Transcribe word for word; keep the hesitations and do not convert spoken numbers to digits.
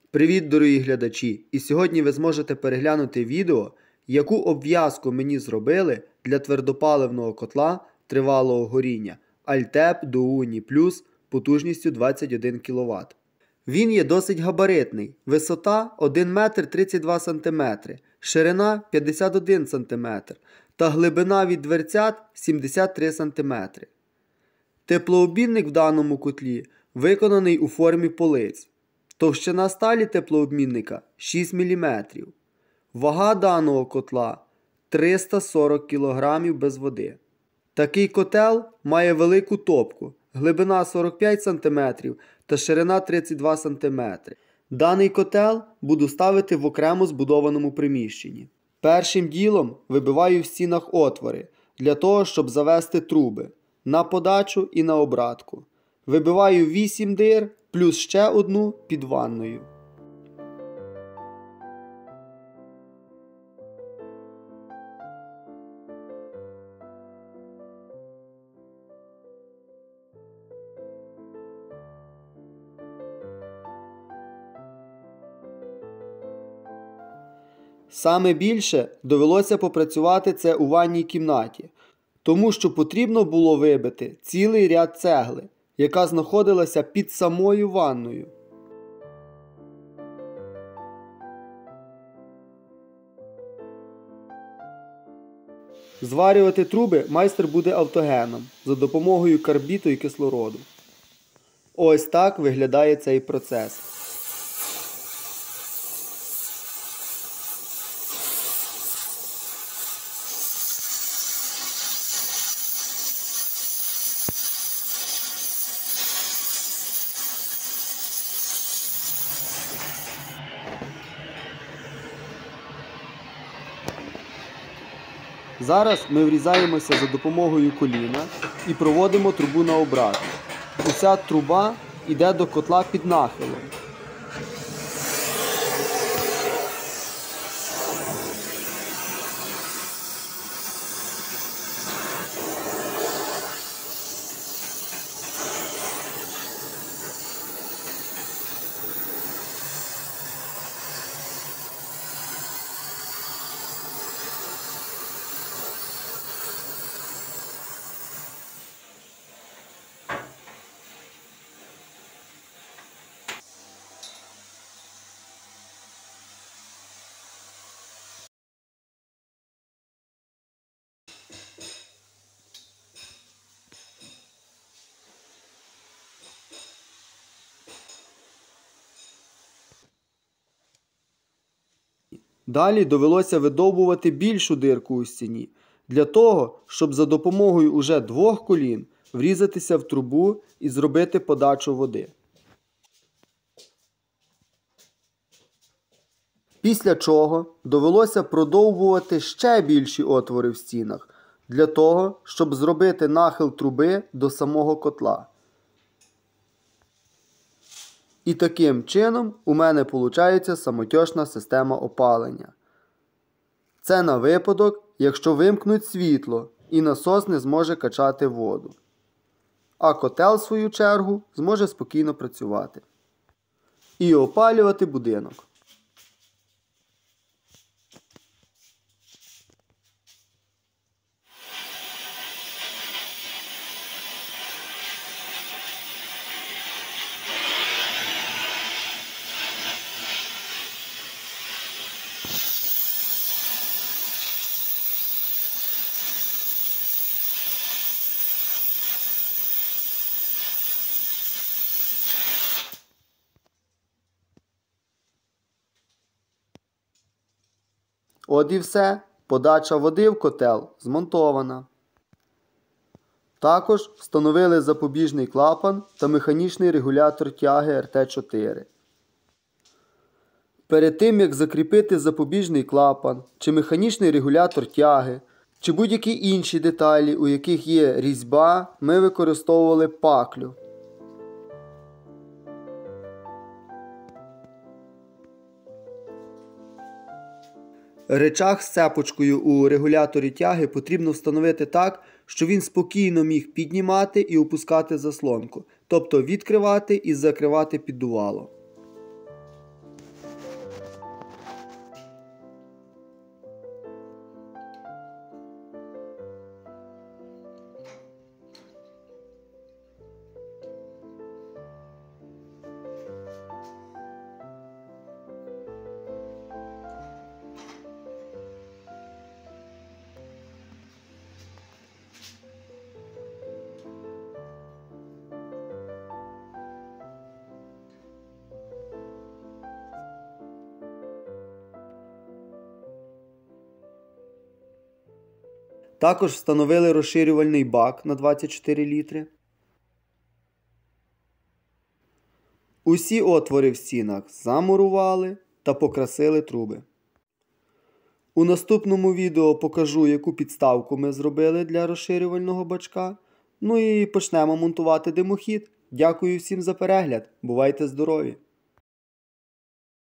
Привіт, дорогі глядачі! І сьогодні ви зможете переглянути відео, яку обв'язку мені зробили для твердопаливного котла тривалого горіння Альтеп Дууні Плюс потужністю двадцять один кіловат. Він є досить габаритний, висота один метр тридцять два сантиметри, ширина п'ятдесят один сантиметр та глибина від дверцят сімдесят три сантиметри. Теплообмінник в даному котлі виконаний у формі полиць. Товщина сталі теплообмінника шість міліметрів. Вага даного котла триста сорок кілограмів без води. Такий котел має велику топку, глибина сорок п'ять сантиметрів та ширина тридцять два сантиметри. Даний котел буду ставити в окремо збудованому приміщенні. Першим ділом вибиваю в стінах отвори, для того, щоб завести труби на подачу і на обратку. Вибиваю вісім дир, плюс ще одну під ванною. Саме більше довелося попрацювати це у ванній кімнаті, тому що потрібно було вибити цілий ряд цегли, яка знаходилася під самою ванною. Зварювати труби майстер буде автогеном за допомогою карбіту і кислороду. Ось так виглядає цей процес. Зараз ми врізаємося за допомогою коліна і проводимо трубу на обратку. Уся труба йде до котла під нахилом. Далі довелося видовбувати більшу дирку у стіні, для того, щоб за допомогою уже двох колін врізатися в трубу і зробити подачу води. Після чого довелося продовбувати ще більші отвори в стінах, для того, щоб зробити нахил труби до самого котла. І таким чином у мене виходить самотьочна система опалення. Це на випадок, якщо вимкнуть світло і насос не зможе качати воду. А котел, в свою чергу, зможе спокійно працювати. І опалювати будинок. От і все, подача води в котел змонтована. Також встановили запобіжний клапан та механічний регулятор тяги ар те чотири. Перед тим, як закріпити запобіжний клапан, чи механічний регулятор тяги, чи будь-які інші деталі, у яких є різьба, ми використовували паклю. Ричаг з цепочкою у регуляторі тяги потрібно встановити так, щоб він спокійно міг піднімати і опускати заслонку, тобто відкривати і закривати піддувало. Також встановили розширювальний бак на двадцять чотири літри. Усі отвори в стінах замурували та покрасили труби. У наступному відео покажу, яку підставку ми зробили для розширювального бачка. Ну і почнемо монтувати димохід. Дякую всім за перегляд. Бувайте здорові!